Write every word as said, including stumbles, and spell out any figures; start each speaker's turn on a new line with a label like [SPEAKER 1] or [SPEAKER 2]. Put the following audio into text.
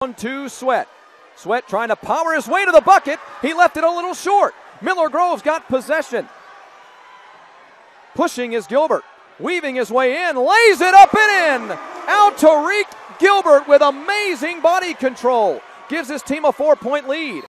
[SPEAKER 1] To Sweat. Sweat trying to power his way to the bucket. He left it a little short. Miller Grove's got possession. Pushing is Gilbert. Weaving his way in. Lays it up and in. Alterique Gilbert with amazing body control. Gives his team a four-point lead.